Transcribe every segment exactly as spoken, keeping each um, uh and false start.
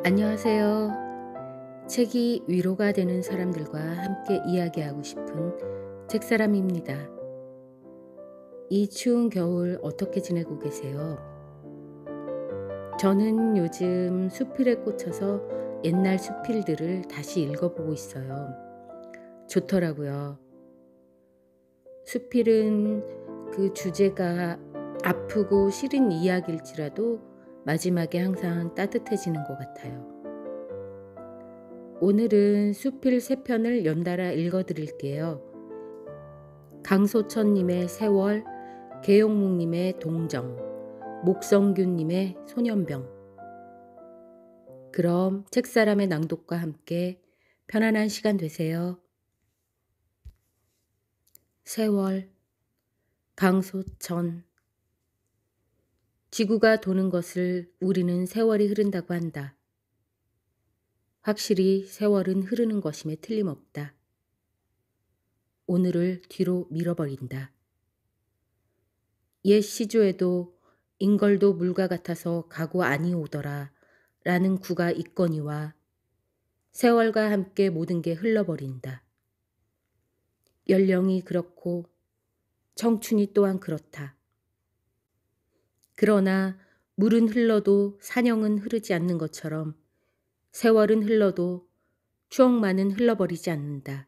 안녕하세요. 책이 위로가 되는 사람들과 함께 이야기하고 싶은 책사람입니다. 이 추운 겨울 어떻게 지내고 계세요? 저는 요즘 수필에 꽂혀서 옛날 수필들을 다시 읽어보고 있어요. 좋더라고요. 수필은 그 주제가 아프고 싫은 이야기일지라도 마지막에 항상 따뜻해지는 것 같아요. 오늘은 수필 세 편을 연달아 읽어드릴게요. 강소천님의 세월, 계용묵님의 동정, 목성균님의 소년병. 그럼 책사람의 낭독과 함께 편안한 시간 되세요. 세월, 강소천. 지구가 도는 것을 우리는 세월이 흐른다고 한다. 확실히 세월은 흐르는 것임에 틀림없다. 오늘을 뒤로 밀어버린다. 옛 시조에도 인걸도 물과 같아서 가고 아니오더라 라는 구가 있거니와 세월과 함께 모든 게 흘러버린다. 연령이 그렇고 청춘이 또한 그렇다. 그러나 물은 흘러도 산영은 흐르지 않는 것처럼 세월은 흘러도 추억만은 흘러버리지 않는다.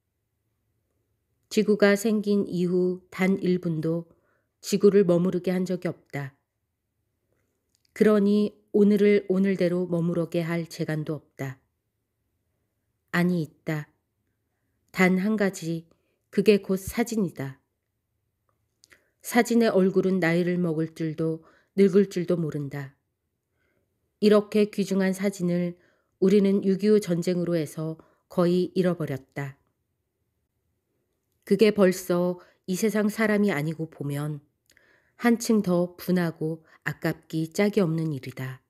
지구가 생긴 이후 단 일 분도 지구를 머무르게 한 적이 없다. 그러니 오늘을 오늘대로 머무르게 할 재간도 없다. 아니 있다. 단 한 가지, 그게 곧 사진이다. 사진의 얼굴은 나이를 먹을 줄도 늙을 줄도 모른다. 이렇게 귀중한 사진을 우리는 육이오 전쟁으로 해서 거의 잃어버렸다. 그게 벌써 이 세상 사람이 아니고 보면 한층 더 분하고 아깝기 짝이 없는 일이다.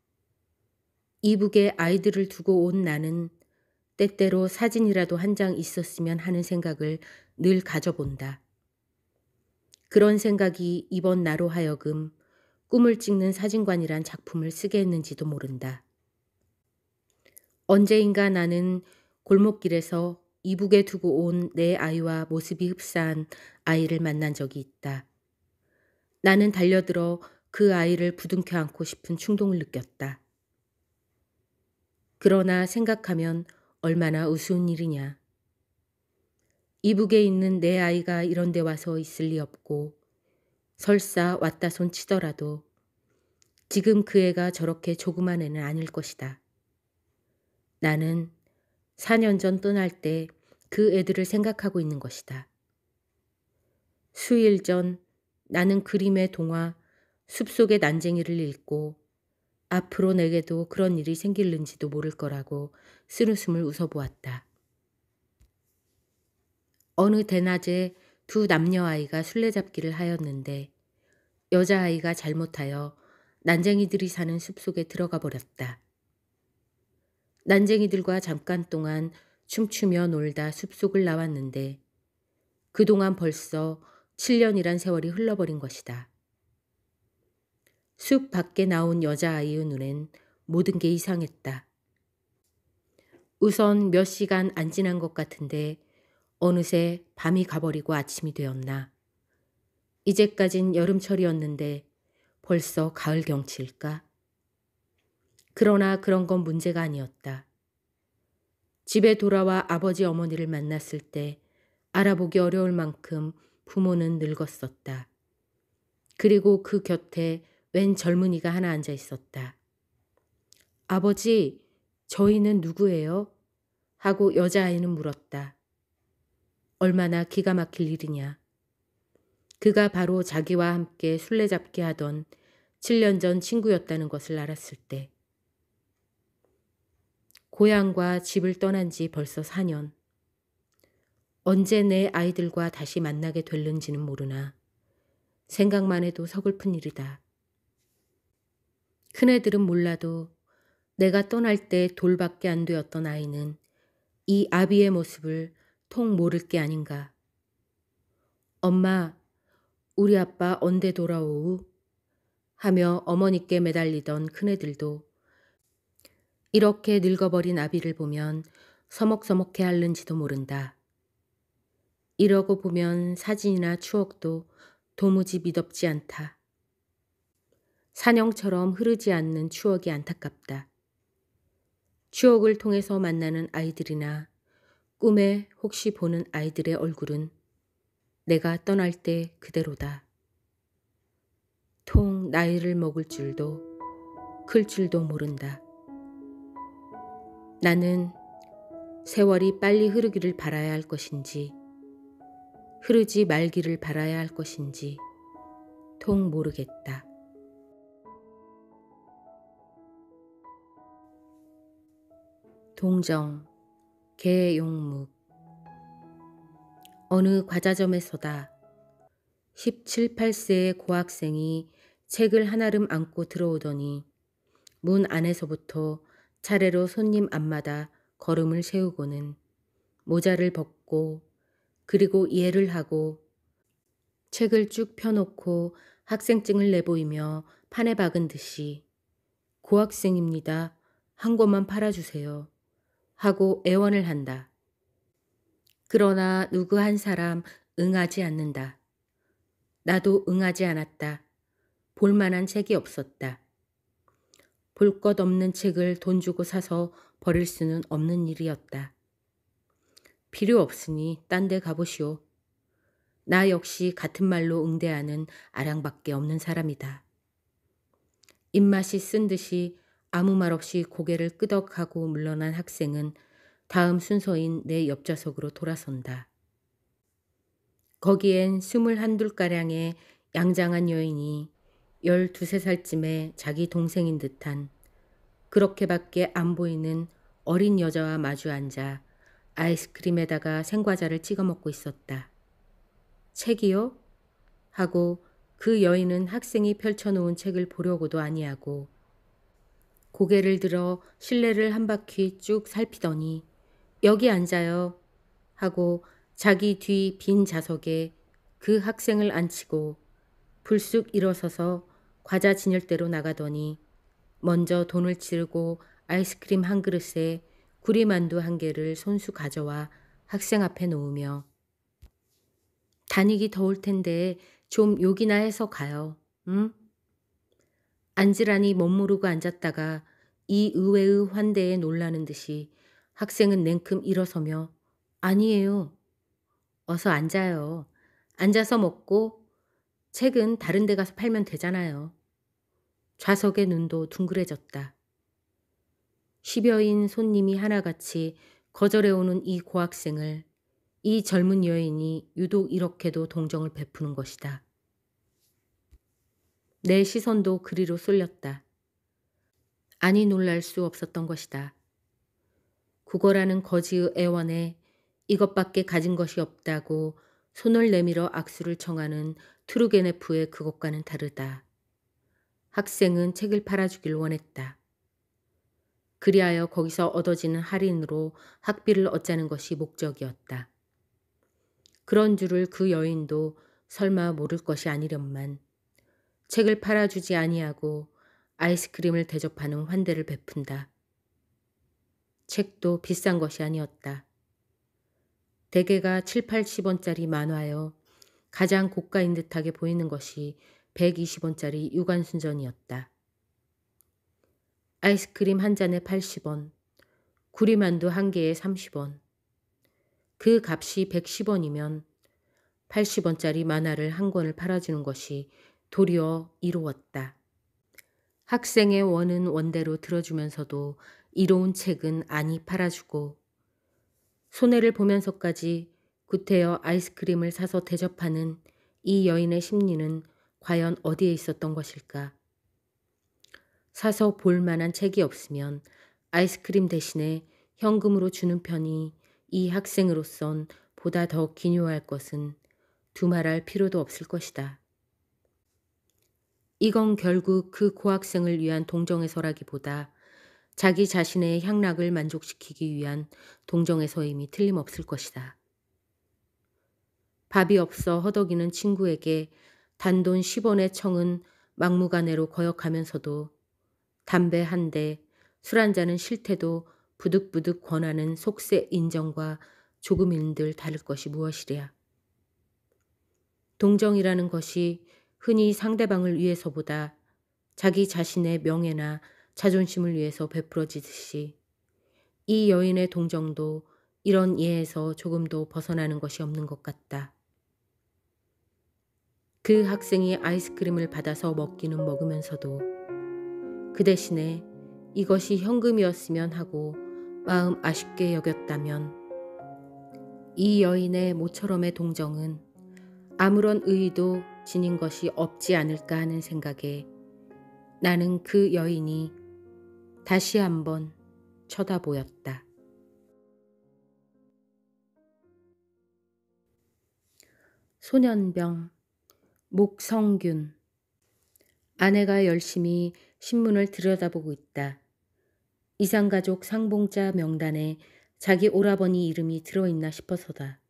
이북에 아이들을 두고 온 나는 때때로 사진이라도 한 장 있었으면 하는 생각을 늘 가져본다. 그런 생각이 이번 나로 하여금 꿈을 찍는 사진관이란 작품을 쓰게 했는지도 모른다. 언제인가 나는 골목길에서 이북에 두고 온 내 아이와 모습이 흡사한 아이를 만난 적이 있다. 나는 달려들어 그 아이를 부둥켜 안고 싶은 충동을 느꼈다. 그러나 생각하면 얼마나 우스운 일이냐. 이북에 있는 내 아이가 이런 데 와서 있을 리 없고 설사 왔다 손 치더라도 지금 그 애가 저렇게 조그만 애는 아닐 것이다. 나는 사 년 전 떠날 때 그 애들을 생각하고 있는 것이다. 수일 전 나는 그림의 동화 숲속의 난쟁이를 읽고 앞으로 내게도 그런 일이 생길는지도 모를 거라고 쓴웃음을 웃어보았다. 어느 대낮에 두 남녀아이가 술래잡기를 하였는데 여자아이가 잘못하여 난쟁이들이 사는 숲속에 들어가 버렸다. 난쟁이들과 잠깐 동안 춤추며 놀다 숲속을 나왔는데 그동안 벌써 칠 년이란 세월이 흘러버린 것이다. 숲 밖에 나온 여자아이의 눈엔 모든 게 이상했다. 우선 몇 시간 안 지난 것 같은데 어느새 밤이 가버리고 아침이 되었나. 이제까진 여름철이었는데 벌써 가을 경치일까? 그러나 그런 건 문제가 아니었다. 집에 돌아와 아버지 어머니를 만났을 때 알아보기 어려울 만큼 부모는 늙었었다. 그리고 그 곁에 웬 젊은이가 하나 앉아 있었다. 아버지, 저희는 누구예요? 하고 여자아이는 물었다. 얼마나 기가 막힐 일이냐. 그가 바로 자기와 함께 술래잡기 하던 칠 년 전 친구였다는 것을 알았을 때. 고향과 집을 떠난 지 벌써 사 년. 언제 내 아이들과 다시 만나게 될는지는 모르나 생각만 해도 서글픈 일이다. 큰애들은 몰라도 내가 떠날 때 돌밖에 안 되었던 아이는 이 아비의 모습을 통 모를 게 아닌가. 엄마, 우리 아빠 언제 돌아오우? 하며 어머니께 매달리던 큰애들도 이렇게 늙어버린 아비를 보면 서먹서먹해 앓는지도 모른다. 이러고 보면 사진이나 추억도 도무지 미덥지 않다. 산영처럼 흐르지 않는 추억이 안타깝다. 추억을 통해서 만나는 아이들이나 꿈에 혹시 보는 아이들의 얼굴은 내가 떠날 때 그대로다. 통 나이를 먹을 줄도 클 줄도 모른다. 나는 세월이 빨리 흐르기를 바라야 할 것인지 흐르지 말기를 바라야 할 것인지 통 모르겠다. 동정, 개용묵. 어느 과자점에서다. 십칠, 팔 세의 고학생이 책을 한아름 안고 들어오더니 문 안에서부터 차례로 손님 앞마다 걸음을 세우고는 모자를 벗고 그리고 이해를 하고 책을 쭉 펴놓고 학생증을 내보이며 판에 박은 듯이 고학생입니다. 한 권만 팔아주세요. 하고 애원을 한다. 그러나 누구 한 사람 응하지 않는다. 나도 응하지 않았다. 볼만한 책이 없었다. 볼 것 없는 책을 돈 주고 사서 버릴 수는 없는 일이었다. 필요 없으니 딴 데 가보시오. 나 역시 같은 말로 응대하는 아량밖에 없는 사람이다. 입맛이 쓴 듯이 아무 말 없이 고개를 끄덕하고 물러난 학생은 다음 순서인 내 옆좌석으로 돌아선다. 거기엔 스물한둘가량의 양장한 여인이 열두세 살쯤에 자기 동생인 듯한 그렇게밖에 안 보이는 어린 여자와 마주 앉아 아이스크림에다가 생과자를 찍어 먹고 있었다. 책이요? 하고 그 여인은 학생이 펼쳐놓은 책을 보려고도 아니하고 고개를 들어 실내를 한 바퀴 쭉 살피더니 여기 앉아요 하고 자기 뒤 빈 좌석에 그 학생을 앉히고 불쑥 일어서서 과자 진열대로 나가더니 먼저 돈을 치르고 아이스크림 한 그릇에 구리만두 한 개를 손수 가져와 학생 앞에 놓으며 다니기 더울 텐데 좀 욕이나 해서 가요. 응? 앉으라니 멋모르고 앉았다가 이 의외의 환대에 놀라는 듯이 학생은 냉큼 일어서며 아니에요. 어서 앉아요. 앉아서 먹고 책은 다른 데 가서 팔면 되잖아요. 좌석의 눈도 둥그레졌다. 십여인 손님이 하나같이 거절해오는 이 고학생을 이 젊은 여인이 유독 이렇게도 동정을 베푸는 것이다. 내 시선도 그리로 쏠렸다. 아니 놀랄 수 없었던 것이다. 국어라는 거지의 애원에 이것밖에 가진 것이 없다고 손을 내밀어 악수를 청하는 투르게네프의 그것과는 다르다. 학생은 책을 팔아주길 원했다. 그리하여 거기서 얻어지는 할인으로 학비를 얻자는 것이 목적이었다. 그런 줄을 그 여인도 설마 모를 것이 아니련만 책을 팔아주지 아니하고 아이스크림을 대접하는 환대를 베푼다. 책도 비싼 것이 아니었다. 대개가 칠, 팔십 원짜리 만화여 가장 고가인 듯하게 보이는 것이 백이십 원짜리 유관순전이었다. 아이스크림 한 잔에 팔십 원, 구리만두 한 개에 삼십 원. 그 값이 백십 원이면 팔십 원짜리 만화를 한 권을 팔아주는 것이 도리어 이로웠다. 학생의 원은 원대로 들어주면서도 이로운 책은 아니 팔아주고 손해를 보면서까지 구태여 아이스크림을 사서 대접하는 이 여인의 심리는 과연 어디에 있었던 것일까? 사서 볼 만한 책이 없으면 아이스크림 대신에 현금으로 주는 편이 이 학생으로선 보다 더 기묘할 것은 두말할 필요도 없을 것이다. 이건 결국 그 고학생을 위한 동정에서라기보다 자기 자신의 향락을 만족시키기 위한 동정에서임이 틀림없을 것이다. 밥이 없어 허덕이는 친구에게 단돈 십 원의 청은 막무가내로 거역하면서도 담배 한 대, 술 한 잔은 싫대도 부득부득 권하는 속세 인정과 조금인들 다를 것이 무엇이랴. 동정이라는 것이 흔히 상대방을 위해서보다 자기 자신의 명예나 자존심을 위해서 베풀어지듯이 이 여인의 동정도 이런 예에서 조금도 벗어나는 것이 없는 것 같다. 그 학생이 아이스크림을 받아서 먹기는 먹으면서도 그 대신에 이것이 현금이었으면 하고 마음 아쉽게 여겼다면 이 여인의 모처럼의 동정은 아무런 의의도 지닌 것이 없지 않을까 하는 생각에 나는 그 여인이 다시 한번 쳐다보였다. 소년병, 목성균. 아내가 열심히 신문을 들여다보고 있다. 이상가족 상봉자 명단에 자기 오라버니 이름이 들어있나 싶어서다.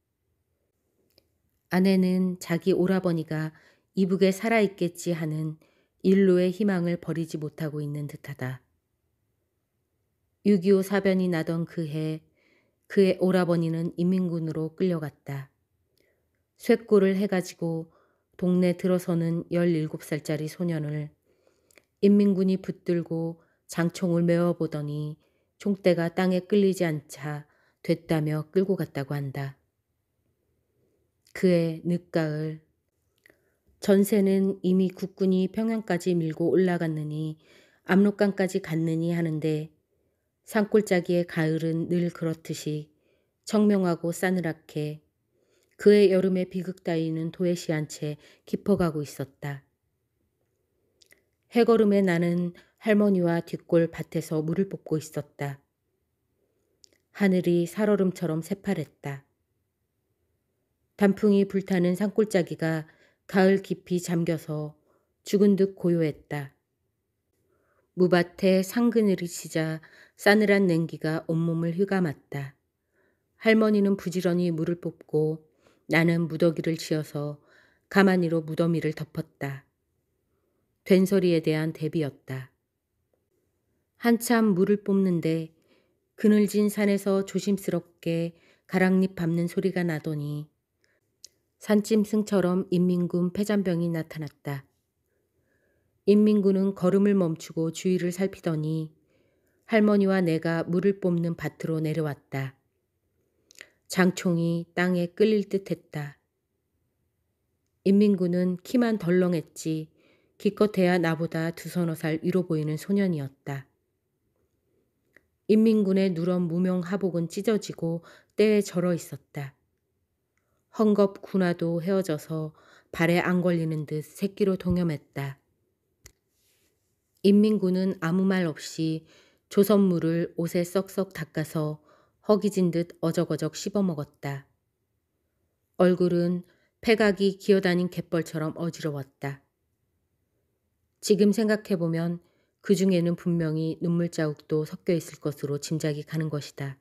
아내는 자기 오라버니가 이북에 살아있겠지 하는 일루의 희망을 버리지 못하고 있는 듯하다. 육이오 사변이 나던 그 해 그의 오라버니는 인민군으로 끌려갔다. 쇠꼬를 해가지고 동네 들어서는 열일곱 살짜리 소년을 인민군이 붙들고 장총을 메워보더니 총대가 땅에 끌리지 않자 됐다며 끌고 갔다고 한다. 그해 늦가을 전세는 이미 국군이 평양까지 밀고 올라갔느니 압록강까지 갔느니 하는데 산골짜기의 가을은 늘 그렇듯이 청명하고 싸늘하게 그의 여름의 비극 따위는 도외시한 채 깊어가고 있었다. 해걸음에 나는 할머니와 뒷골 밭에서 물을 뽑고 있었다. 하늘이 살얼음처럼 새파랬다. 단풍이 불타는 산골짜기가 가을 깊이 잠겨서 죽은 듯 고요했다. 무밭에 상그늘이 치자 싸늘한 냉기가 온몸을 휘감았다. 할머니는 부지런히 물을 뽑고 나는 무더기를 지어서 가마니로 무더미를 덮었다. 된소리에 대한 대비였다. 한참 물을 뽑는데 그늘진 산에서 조심스럽게 가랑잎 밟는 소리가 나더니 산짐승처럼 인민군 패잔병이 나타났다. 인민군은 걸음을 멈추고 주위를 살피더니 할머니와 내가 물을 뽑는 밭으로 내려왔다. 장총이 땅에 끌릴 듯했다. 인민군은 키만 덜렁했지 기껏해야 나보다 두 서너 살 위로 보이는 소년이었다. 인민군의 누런 무명 하복은 찢어지고 때에 절어 있었다. 헝겊 군화도 헤어져서 발에 안 걸리는 듯 새끼로 동염했다. 인민군은 아무 말 없이 조선물을 옷에 썩썩 닦아서 허기진 듯 어적어적 씹어먹었다. 얼굴은 패각이 기어다닌 갯벌처럼 어지러웠다. 지금 생각해보면 그 중에는 분명히 눈물 자국도 섞여 있을 것으로 짐작이 가는 것이다.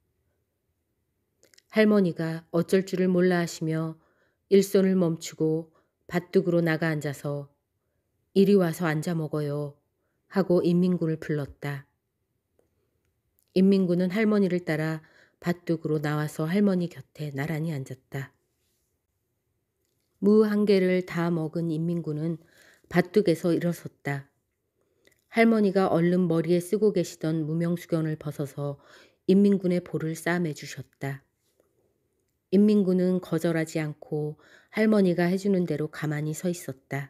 할머니가 어쩔 줄을 몰라 하시며 일손을 멈추고 밭둑으로 나가 앉아서 이리 와서 앉아 먹어요 하고 인민군을 불렀다. 인민군은 할머니를 따라 밭둑으로 나와서 할머니 곁에 나란히 앉았다. 무 한 개를 다 먹은 인민군은 밭둑에서 일어섰다. 할머니가 얼른 머리에 쓰고 계시던 무명수건을 벗어서 인민군의 볼을 싸매 주셨다. 인민군은 거절하지 않고 할머니가 해주는 대로 가만히 서 있었다.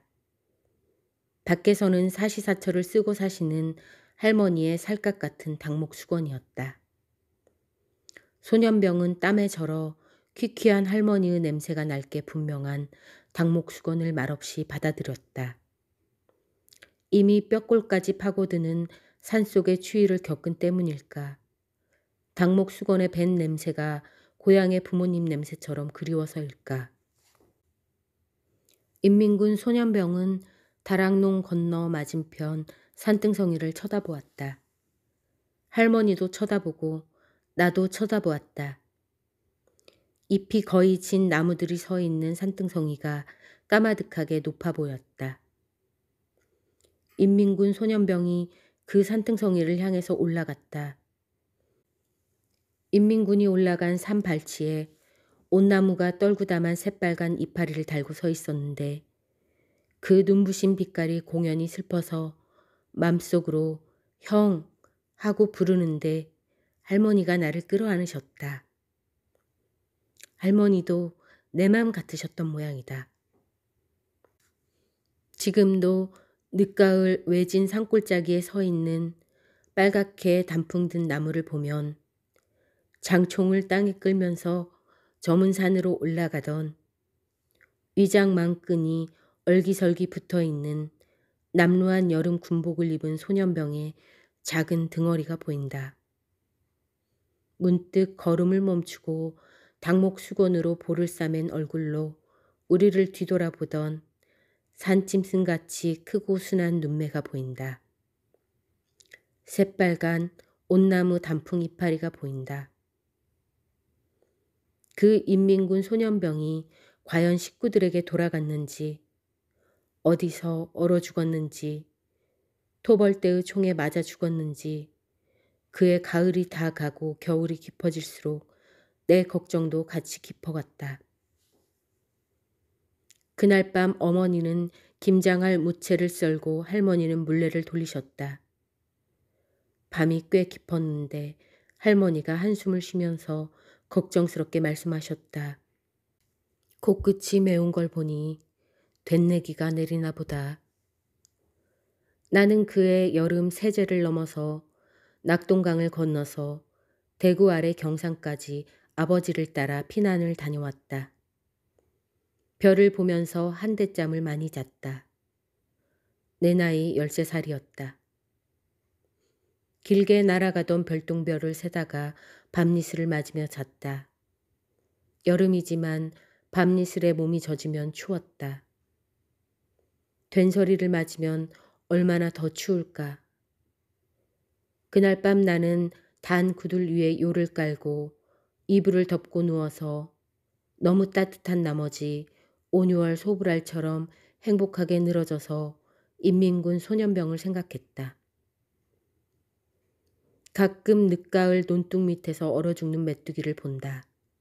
밖에서는 사시사철을 쓰고 사시는 할머니의 살갗 같은 닭목수건이었다. 소년병은 땀에 절어 퀴퀴한 할머니의 냄새가 날게 분명한 닭목수건을 말없이 받아들였다. 이미 뼈골까지 파고드는 산속의 추위를 겪은 때문일까. 닭목수건의 밴 냄새가 고향의 부모님 냄새처럼 그리워서일까. 인민군 소년병은 다락농 건너 맞은편 산등성이를 쳐다보았다. 할머니도 쳐다보고 나도 쳐다보았다. 잎이 거의 진 나무들이 서 있는 산등성이가 까마득하게 높아 보였다. 인민군 소년병이 그 산등성이를 향해서 올라갔다. 인민군이 올라간 산 발치에 온나무가 떨구다만 새빨간 이파리를 달고 서 있었는데 그 눈부신 빛깔이 공연히 슬퍼서 맘속으로 형 하고 부르는데 할머니가 나를 끌어안으셨다. 할머니도 내 맘 같으셨던 모양이다. 지금도 늦가을 외진 산골짜기에 서 있는 빨갛게 단풍 든 나무를 보면 장총을 땅에 끌면서 저문 산으로 올라가던 위장망끈이 얼기설기 붙어있는 남루한 여름 군복을 입은 소년병의 작은 등허리가 보인다. 문득 걸음을 멈추고 닭목 수건으로 볼을 싸맨 얼굴로 우리를 뒤돌아보던 산짐승같이 크고 순한 눈매가 보인다. 새빨간 온나무 단풍 이파리가 보인다. 그 인민군 소년병이 과연 식구들에게 돌아갔는지, 어디서 얼어 죽었는지, 토벌대의 총에 맞아 죽었는지, 그의 가을이 다 가고 겨울이 깊어질수록 내 걱정도 같이 깊어갔다. 그날 밤 어머니는 김장할 무채를 썰고 할머니는 물레를 돌리셨다. 밤이 꽤 깊었는데 할머니가 한숨을 쉬면서 걱정스럽게 말씀하셨다. 코끝이 매운 걸 보니 된내기가 내리나 보다. 나는 그의 여름 세제를 넘어서 낙동강을 건너서 대구 아래 경산까지 아버지를 따라 피난을 다녀왔다. 별을 보면서 한대짬을 많이 잤다. 내 나이 열세 살이었다. 길게 날아가던 별똥별을 세다가 밤이슬을 맞으며 잤다. 여름이지만 밤이슬에 몸이 젖으면 추웠다. 된소리를 맞으면 얼마나 더 추울까. 그날 밤 나는 단 구들 위에 요를 깔고 이불을 덮고 누워서 너무 따뜻한 나머지 온유월 소불알처럼 행복하게 늘어져서 인민군 소년병을 생각했다. 가끔 늦가을 논둑 밑에서 얼어 죽는 메뚜기를 본다.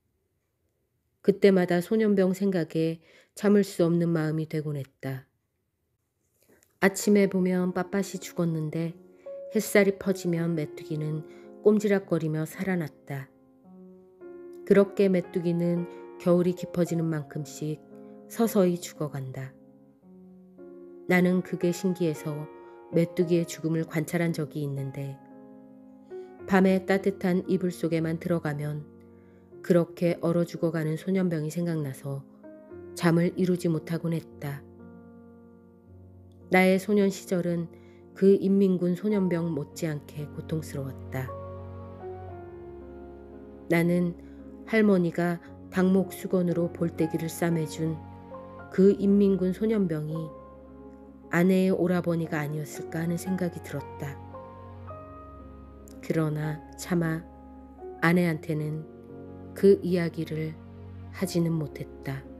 그때마다 소년병 생각에 참을 수 없는 마음이 되곤 했다. 아침에 보면 빳빳이 죽었는데 햇살이 퍼지면 메뚜기는 꼼지락거리며 살아났다. 그렇게 메뚜기는 겨울이 깊어지는 만큼씩 서서히 죽어간다. 나는 그게 신기해서 메뚜기의 죽음을 관찰한 적이 있는데 밤에 따뜻한 이불 속에만 들어가면 그렇게 얼어 죽어가는 소년병이 생각나서 잠을 이루지 못하곤 했다. 나의 소년 시절은 그 인민군 소년병 못지않게 고통스러웠다. 나는 할머니가 닭목 수건으로 볼때기를 싸매준 그 인민군 소년병이 아내의 오라버니가 아니었을까 하는 생각이 들었다. 그러나 차마 아내한테는 그 이야기를 하지는 못했다.